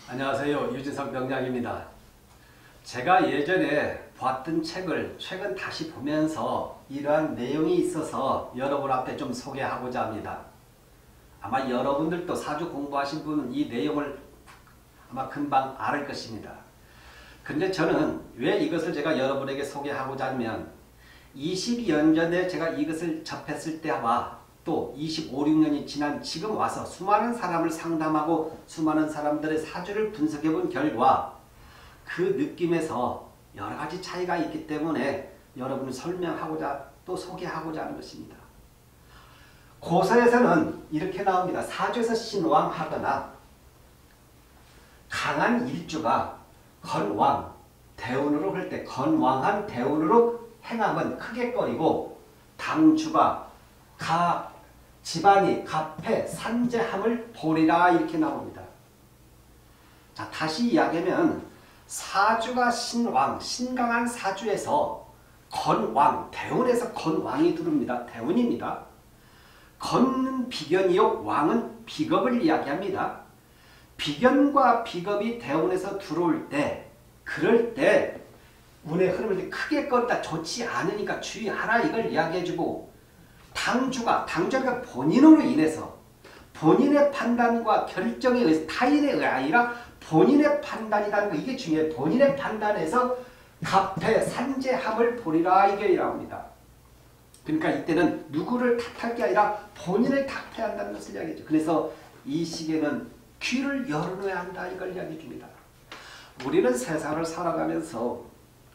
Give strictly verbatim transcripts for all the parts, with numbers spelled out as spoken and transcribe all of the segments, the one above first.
안녕하세요. 유진석 명량입니다. 제가 예전에 봤던 책을 최근 다시 보면서 이러한 내용이 있어서 여러분 앞에 좀 소개하고자 합니다. 아마 여러분들도 사주 공부하신 분은 이 내용을 아마 금방 알을 것입니다. 근데 저는 왜 이것을 제가 여러분에게 소개하고자 하면 이십여 년 전에 제가 이것을 접했을 때와 또 이십오, 육 년이 지난 지금 와서 수많은 사람을 상담하고 수많은 사람들의 사주를 분석해 본 결과 그 느낌에서 여러 가지 차이가 있기 때문에 여러분을 설명하고자 또 소개하고자 하는 것입니다. 고서에서는 이렇게 나옵니다. 사주에서 신왕하거나 강한 일주가 건왕, 대운으로 할 때 건왕한 대운으로 행함은 크게 꺼리고 당주가 가 집안이 갑해 산재함을 보리라 이렇게 나옵니다. 자, 다시 이야기하면 사주가 신왕, 신강한 사주에서 건왕, 대운에서 건왕이 들어옵니다. 대운입니다. 건은 비견이요, 왕은 비겁을 이야기합니다. 비견과 비겁이 대운에서 들어올 때, 그럴 때 운의 흐름을 크게 껐다 좋지 않으니까 주의하라 이걸 이야기해주고, 당주가, 당주가 본인으로 인해서 본인의 판단과 결정에 의해서 타인에 의해 아니라 본인의 판단이라는 거 이게 중요해요. 본인의 판단에서 갑해 산재함을 보리라 이게 나옵니다. 그러니까 이때는 누구를 탓할 게 아니라 본인을 탓해야 한다는 것을 이야기하죠. 그래서 이 시기에는 귀를 열어놓아야 한다 이걸 이야기해 줍니다. 우리는 세상을 살아가면서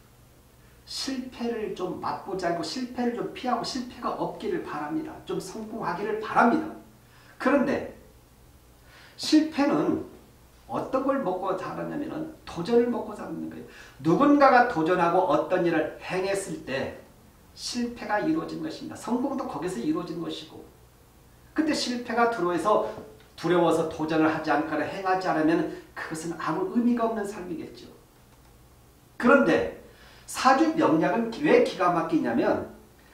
실패를 좀 맛보지 않고 실패를 좀 피하고 실패가 없기를 바랍니다. 좀 성공하기를 바랍니다. 그런데 실패는 어떤 걸 먹고 자라냐면 도전을 먹고 자라는 거예요. 누군가가 도전하고 어떤 일을 행했을 때 실패가 이루어진 것입니다. 성공도 거기서 이루어진 것이고, 근데 실패가 들어와서 두려워서 도전을 하지 않거나 행하지 않으면 그것은 아무 의미가 없는 삶이겠죠. 그런데 사주 명략은 왜 기가 막히냐면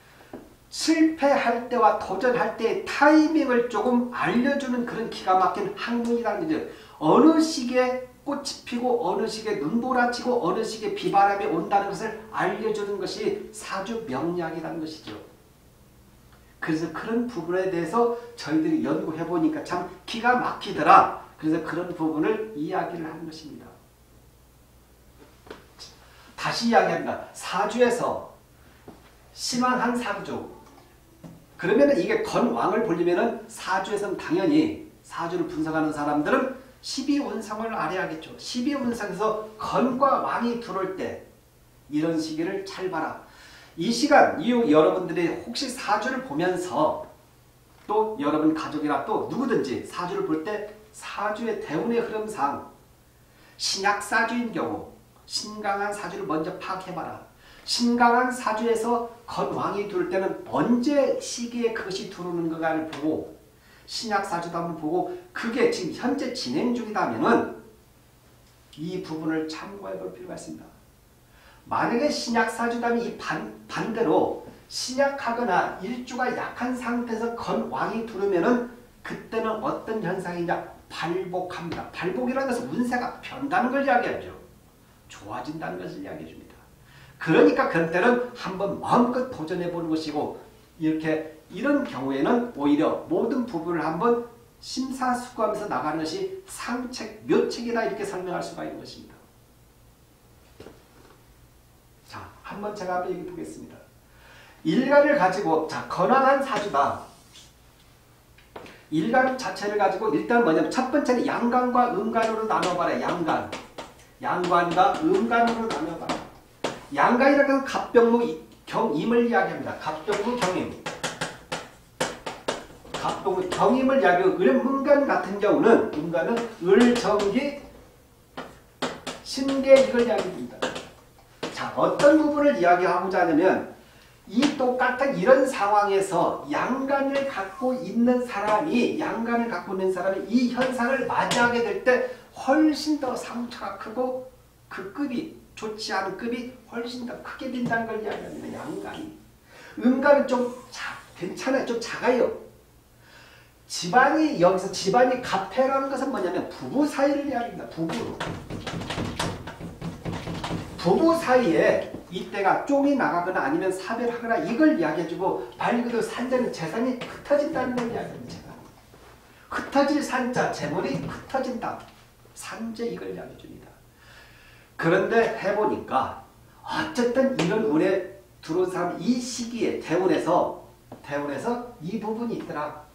실패할 때와 도전할 때의 타이밍을 조금 알려주는 그런 기가 막힌 학문이라는 거죠. 어느 시기에 꽃이 피고 어느 시기에 눈보라치고 어느 시기에 비바람이 온다는 것을 알려주는 것이 사주 명략이라는 것이죠. 그래서 그런 부분에 대해서 저희들이 연구해 보니까 참 기가 막히더라. 그래서 그런 부분을 이야기를 하는 것입니다. 다시 이야기합니다. 사주에서 신왕한 사주. 그러면 이게 건왕을 보려면 사주에서는 당연히 사주를 분석하는 사람들은 십이운성을 알아야겠죠. 십이운성에서 건과 왕이 들어올 때 이런 시기를 잘 봐라. 이 시간 이후 여러분들이 혹시 사주를 보면서 또 여러분 가족이나 또 누구든지 사주를 볼 때 사주의 대운의 흐름상 신약사주인 경우 신강한 사주를 먼저 파악해봐라. 신강한 사주에서 건왕이 들어올 때는 언제 시기에 그것이 들어오는 건가를 보고 신약사주도 한번 보고 그게 지금 현재 진행 중이다면 이 부분을 참고해 볼 필요가 있습니다. 만약에 신약사주다면 이 반, 반대로 신약하거나 일주가 약한 상태에서 건왕이 들어오면 그때는 어떤 현상이냐? 발복합니다. 발복이라는 것은 운세가 변다는 걸 이야기하죠. 좋아진다는 것을 이야기해 줍니다. 그러니까 그런 때는 한번 마음껏 도전해 보는 것이고, 이렇게 이런 경우에는 오히려 모든 부분을 한번 심사숙고하면서 나가는 것이 상책, 묘책이다 이렇게 설명할 수가 있는 것입니다. 자, 한번 제가 한번 얘기해 보겠습니다. 일간을 가지고, 자, 건왕한 사주다. 일간 자체를 가지고 일단 뭐냐면 첫 번째는 양간과 음간으로 나눠봐라. 양간. 양관과 음간으로 나눠봐라. 양간이라는 것은 갑병무 경임을 이야기합니다. 갑병무 경임. 갑병무 경임을 이야기하고, 음간 같은 경우는 음간은 을정기 신계 이걸 이야기합니다. 자, 어떤 부분을 이야기하고자 하냐면 이 똑같은 이런 상황에서 양간을 갖고 있는 사람이 양간을 갖고 있는 사람이 이 현상을 맞이하게 될 때 훨씬 더 상처가 크고 그 급이 좋지 않은 급이 훨씬 더 크게 된다는 걸 이야기합니다. 양간이. 음간은 좀 자, 괜찮아요. 좀 작아요. 집안이 여기서 집안이 가패라는 것은 뭐냐면 부부 사이를 이야기합니다. 부부. 부부 사이에 이때가 쫑이 나가거나 아니면 사별하거나 이걸 이야기해주고 말 그대로 산자는 재산이 흩어진다는 걸 이야기합니다. 흩어질 산자, 재물이 흩어진다. 산재 이걸 이야기해줍니다. 그런데 해보니까 어쨌든 이런 운에 들어온 사람 이 시기에 대운에서 대운에서 이 부분이 있더라.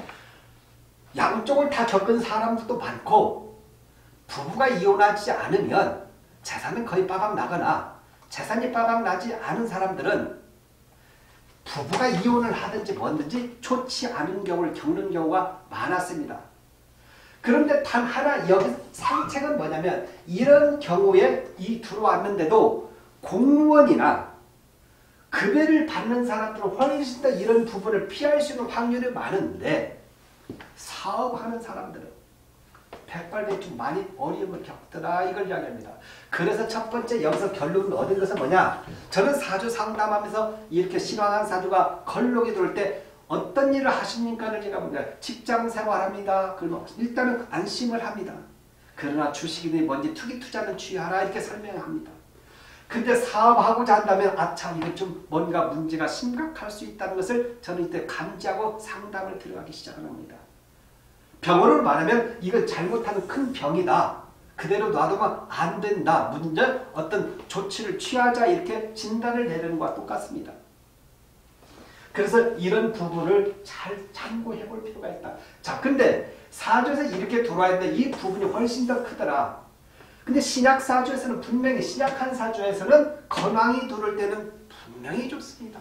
양쪽을 다 겪은 사람들도 많고 부부가 이혼하지 않으면 재산은 거의 빠박 나거나 재산이 빠박 나지 않은 사람들은 부부가 이혼을 하든지 뭐든지 좋지 않은 경우를 겪는 경우가 많았습니다. 그런데 단 하나 여기 상책은 뭐냐면 이런 경우에 이 들어왔는데도 공무원이나 급여를 받는 사람들은 훨씬 더 이런 부분을 피할 수 있는 확률이 많은데 사업하는 사람들은 백발백중 많이 어려움을 겪더라 이걸 이야기합니다. 그래서 첫 번째 여기서 결론을 얻은 것은 뭐냐? 저는 사주 상담하면서 이렇게 신황한 사주가 걸록이 들어올 때 어떤 일을 하십니까를 제가 묻니다. 직장 생활합니다. 그러면 일단은 안심을 합니다. 그러나 주식이니 뭔지 투기 투자는 취하라 이렇게 설명합니다. 근데 사업하고자 한다면 아참 이게 좀 뭔가 문제가 심각할 수 있다는 것을 저는 이때 감지하고 상담을 들어가기 시작합니다. 병원으로 말하면 이건 잘못하는 큰 병이다. 그대로 놔두면 안 된다. 문제 어떤 조치를 취하자 이렇게 진단을 내리는 것과 똑같습니다. 그래서 이런 부분을 잘 참고해 볼 필요가 있다. 자, 근데 사주에서 이렇게 들어와 있는데 이 부분이 훨씬 더 크더라. 근데 신약 사주에서는 분명히 신약한 사주에서는 건왕이 들어올 때는 분명히 좋습니다.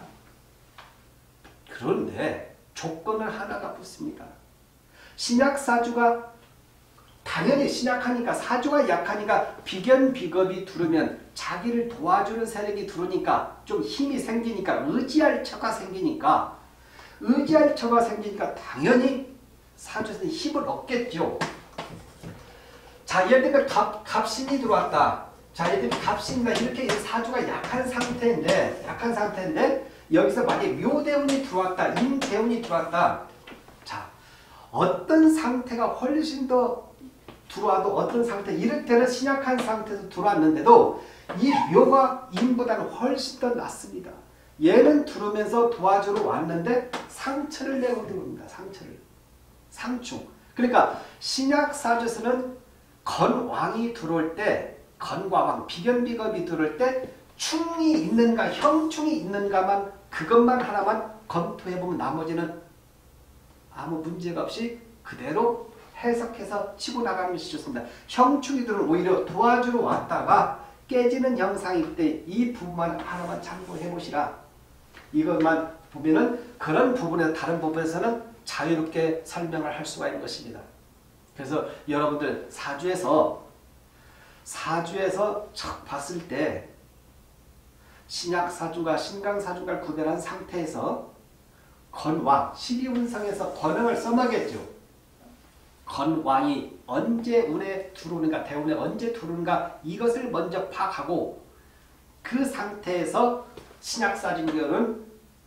그런데 조건은 하나가 붙습니다. 신약 사주가 당연히 신약하니까 사주가 약하니까 비견 비겁이 들어오면 자기를 도와주는 세력이 들어오니까 좀 힘이 생기니까 의지할 처가 생기니까 의지할 처가 생기니까 당연히 사주에서는 힘을 얻겠죠. 자, 예를 들면 갑, 갑신이 들어왔다. 자, 예를 들면 갑신이나 이렇게 사주가 약한 상태인데 약한 상태인데 여기서 만약에 묘대운이 들어왔다. 임대운이 들어왔다. 자, 어떤 상태가 훨씬 더 들어와도 어떤 상태, 이럴 때는 신약한 상태에서 들어왔는데도 이 묘가 임보다는 훨씬 더 낫습니다. 얘는 들어오면서 도와주러 왔는데 상처를 내고 들어옵니다. 상처를. 상충. 그러니까 신약 사주에서는 건왕이 들어올 때, 건과 왕, 비견비겁이 들어올 때 충이 있는가, 형충이 있는가만 그것만 하나만 검토해보면 나머지는 아무 문제가 없이 그대로 해석해서 치고 나가는 것이 좋습니다. 형충이들은 오히려 도와주러 왔다가 깨지는 형상일 때 이 부분만 하나만 참고해 보시라. 이것만 보면은 그런 부분에서 다른 부분에서는 자유롭게 설명을 할 수가 있는 것입니다. 그래서 여러분들 사주에서 사주에서 척 봤을 때 신약 사주가 신강 사주가 구별한 상태에서 건왕, 십이운성에서 건왕을 써먹겠죠. 건왕이 언제 운에 들어오는가, 대운에 언제 들어오는가 이것을 먼저 파악하고 그 상태에서 신약사주는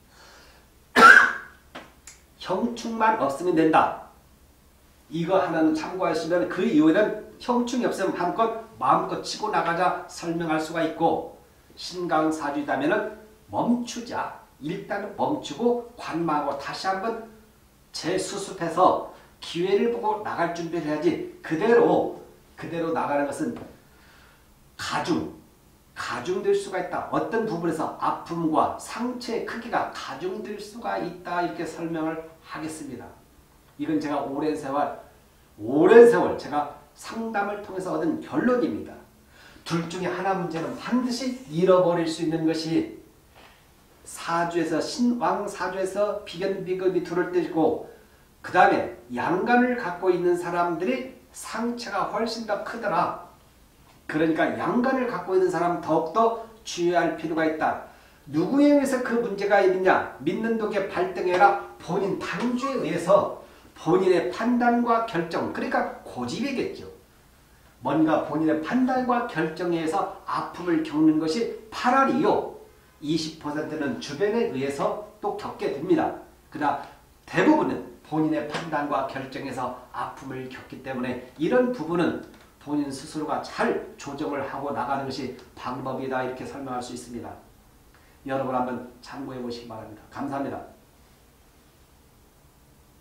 형충만 없으면 된다. 이거 하나는 참고하시면 그 이후에는 형충이 없으면 한껏 마음껏 치고 나가자 설명할 수가 있고 신강사주이다면 멈추자. 일단은 멈추고 관망하고 다시 한번 재수습해서 기회를 보고 나갈 준비를 해야지 그대로 그대로 나가는 것은 가중, 가중될 수가 있다. 어떤 부분에서 아픔과 상처의 크기가 가중될 수가 있다. 이렇게 설명을 하겠습니다. 이건 제가 오랜 세월, 오랜 세월 제가 상담을 통해서 얻은 결론입니다. 둘 중에 하나 문제는 반드시 잃어버릴 수 있는 것이 사주에서 신왕 사주에서 비견비겁이 들어올 때이고 그 다음에 양간을 갖고 있는 사람들이 상처가 훨씬 더 크더라. 그러니까 양간을 갖고 있는 사람은 더욱더 주의할 필요가 있다. 누구에 의해서 그 문제가 있느냐? 믿는 독의 발등에 아니라 본인 당주에 의해서 본인의 판단과 결정, 그러니까 고집이겠죠. 뭔가 본인의 판단과 결정에 의해서 아픔을 겪는 것이 팔 할이요. 이십 퍼센트는 주변에 의해서 또 겪게 됩니다. 그러나 대부분은 본인의 판단과 결정에서 아픔을 겪기 때문에 이런 부분은 본인 스스로가 잘 조정을 하고 나가는 것이 방법이다 이렇게 설명할 수 있습니다. 여러분 한번 참고해 보시기 바랍니다. 감사합니다.